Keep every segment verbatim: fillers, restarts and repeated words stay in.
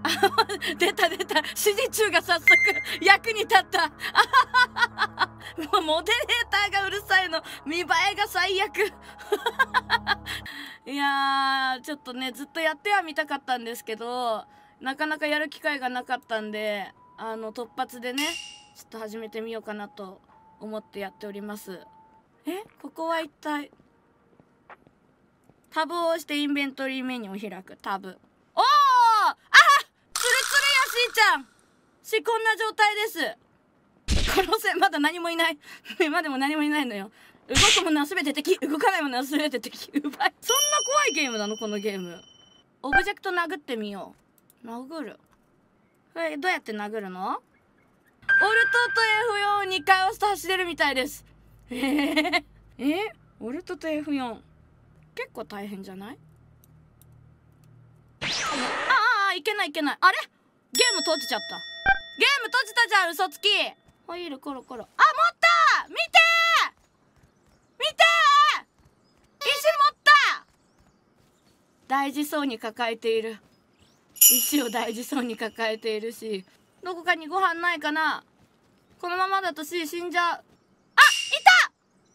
出た出た、指示中が早速役に立った。もうモデレーターがうるさいの、見栄えが最悪。いやー、ちょっとね、ずっとやってはみたかったんですけど、なかなかやる機会がなかったんで、あの突発でね、ちょっと始めてみようかなと思ってやっております。え、ここは一体。タブを押してインベントリーメニューを開く。タブ。おー、あ、ツルツルやしーちゃんし、こんな状態です。このせまだ何もいない。まだも何もいないのよ。動くものは全て敵、動かないものは全て敵。うばい。そんな怖いゲームなのこのゲーム。オブジェクト殴ってみよう。殴る。え、どうやって殴るの？オルトと エフよん をにかい押すと走れるみたいです。えー、えオルトと エフよん。結構大変じゃない？ああ、いけないいけない。あれ？ゲーム閉じちゃった。ゲーム閉じたじゃん、嘘つき。ホイールコロコロ。あ、持った見てー見てー石持った。大事そうに抱えている。石を大事そうに抱えているし、どこかにご飯ないかな。このままだと C 死んじゃう。あ、いた。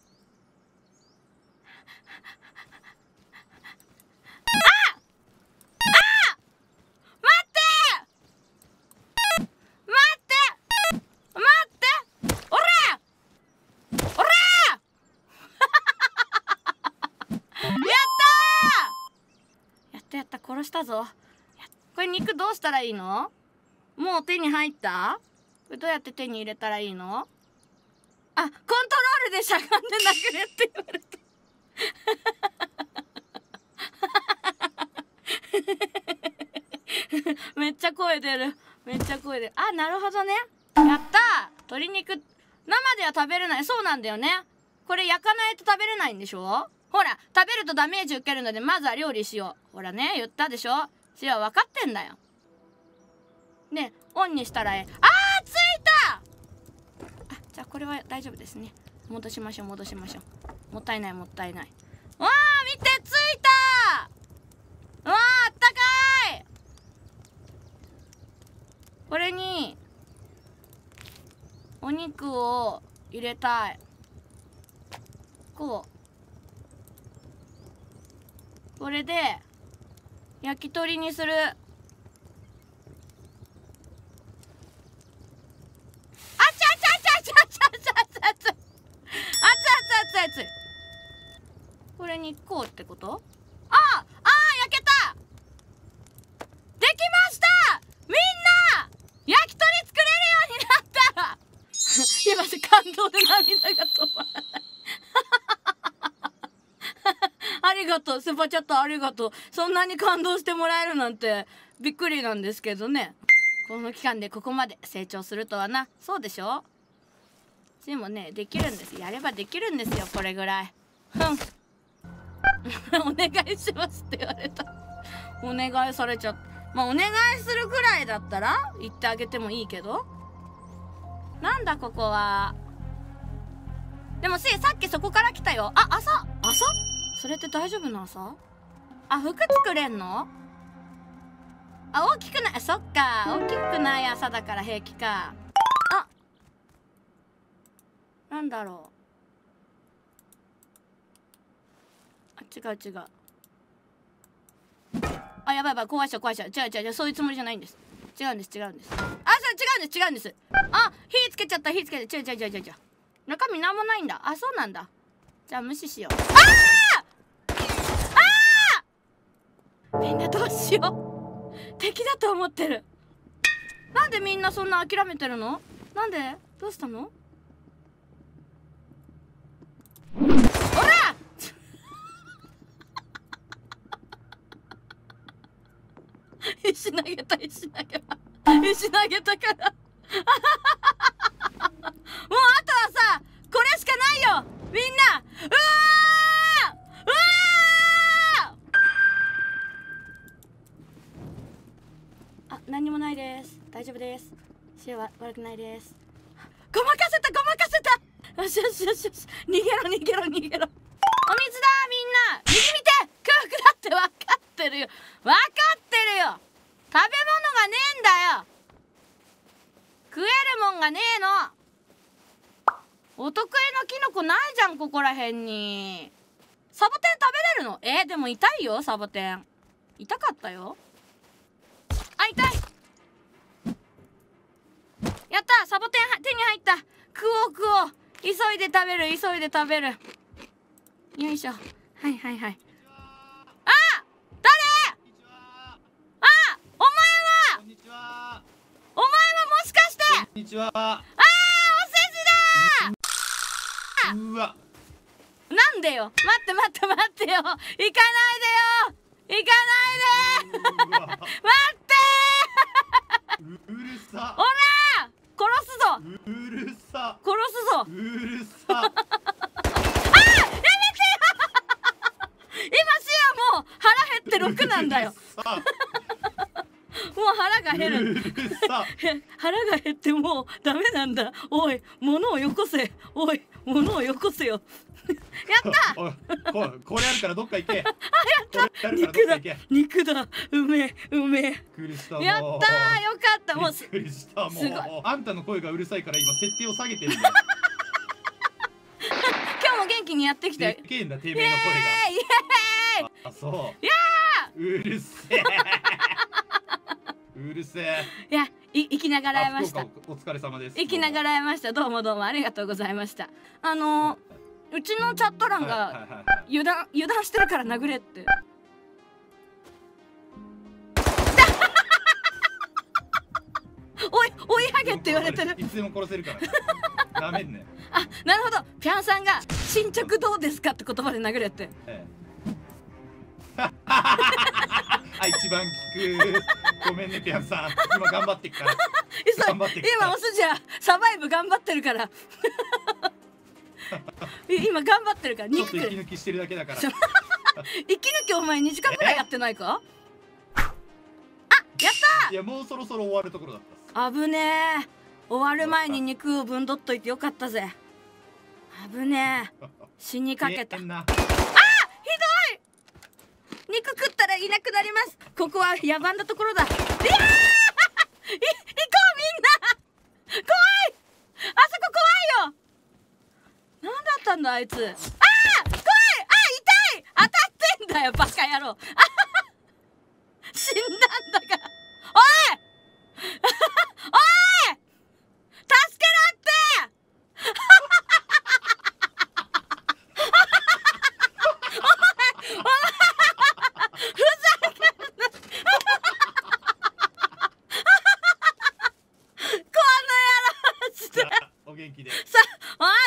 殺したぞ。これ肉どうしたらいいの？もう手に入った？これどうやって手に入れたらいいの？あ、コントロールでしゃがんで殴れって言われた。めっちゃ声出る。めっちゃ声出る。あ、なるほどね。やったー。鶏肉生では食べれない。そうなんだよね。これ焼かないと食べれないんでしょ？ほら、食べるとダメージ受けるので、まずは料理しよう。ほらね、言ったでしょ。シア分かってんだよ。ね、オンにしたらええ。あー、ついた。あ、じゃあこれは大丈夫ですね。戻しましょう、戻しましょう。もったいない、もったいない。わー、見て、ついた。わー、あったかい。これに、お肉を入れたい。こう。これで焼き鳥にする。あちゃあちゃあちゃあちゃあちゃあちゃあちゃあちゃあちゃあちゃあちゃこれにこうってこと？ああ、ああ、焼けた。できました。みんな焼き鳥作れるようになった。いや、マジ感動で涙が止まらない。ありがとう、スーパーチャットありがとう。そんなに感動してもらえるなんてびっくりなんですけどね。この期間でここまで成長するとはな。そうでしょ？でもね、できるんです。やればできるんですよ、これぐらい。ふん。お願いしますって言われた。お願いされちゃった。まあお願いするぐらいだったら言ってあげてもいいけど。なんだここは。でもし、さっきそこから来たよ。あ、朝朝それって大丈夫な朝？あ、服作れんの？あ、大きくない。そっか、大きくない朝だから平気か。あ、なんだろう。あ、違う違う。あ、やばいやばい、壊しちゃう壊しちゃう。違う違う違う、そういうつもりじゃないんです。違うんです違うんです。あ、そう、違うんです違うんです。あ、火つけちゃった、火つけて。違う違う違う違う違う。中身なんもないんだ。あ、そうなんだ。じゃあ無視しよう。あああ、みんなどうしよう。敵だと思ってる。なんでみんなそんな諦めてるの？なんで？どうしたの？おら石投げた、石投げた。石投げたから。もうあとはさ、これしかないよみんな。うわーうわー。あ、何もないです。大丈夫です。視野は悪くないです。ごまかせたごまかせた。よしよしよしよし。逃げろ逃げろ逃げろ。お水だみんな。水見て。空腹だって分かってるよ。分かってるよ。 がねえんだよ。食えるもんがねえの。お得意のキノコないじゃん、ここらへんに。サボテン食べれるの？えー、でも痛いよ、サボテン。痛かったよ。あ、痛い。やった、サボテン手に入った。食おう食おう。急いで食べる、急いで食べる。よいしょ。はいはいはい。あ、誰？あ、お前は？ こんにちは。 お前はもしかして？ こんにちは。 あー、お世辞だー。 うわ。 なんでよ。待って待って待ってよ。行かないでよ。行かないで。待ってー。うるさ。 おらー、殺すぞ。 うるさ。 殺すぞ。 うるさ。 あー、やめてよ。今シアもう腹減ってろくなんだよ。もう腹が減る。 うるさ。 腹が減ってもうダメなんだ。おい、物をよこせ。おい、物をよこせよ。やったおい、ここれあるからどっか行け。 あ、やった肉だ肉だうめえうめえ。やったー、よかったもうすびっくりしたもう。 すごい。 あんたの声がうるさいから今設定を下げてるんだよ。 今日も元気にやってきたよ。 でっけえんだてめえの声が。 イエーイ。 あ、そう。 いやー。うるせえ。うるせえ。 いや、い生きながら会えました。 お疲れ様です。 生きながら会えました。どうもどうもありがとうございました。あのー、うちのチャット欄が油断油断してるから殴れって。おい追いはげって言われてる。 いつでも殺せるから。ダメね。 あ、なるほど。ピャンさんが進捗どうですかって言葉で殴れって。 ええ、あ、一番聞く。ごめんねピャンさん。今頑張ってっから。 頑張ってっから。今おすじゃサバイブ頑張ってるから。今頑張ってるから。 ちょっと息抜きしてるだけだから。息抜きお前にじかんぐらいやってないか？あ、やったー。 いやもうそろそろ終わるところだった。 危ねえ。終わる前に肉をぶんどっといてよかったぜ。危ねえ。死にかけた。あー、ひどい。肉食ったらいなくなります。ここは野蛮なところだ。いやーい行こうみんな。怖い。あそこ怖いよ。なんだったんだあいつ。あー怖い。あ、痛い。当たってんだよバカ野郎。死んだんだから。おいおい助けろってお前お前ふざけんなこの野郎マジでお元気で。 さ、おい